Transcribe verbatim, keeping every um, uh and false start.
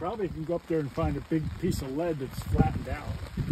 probably can go up there and find a big piece of lead that's flattened out.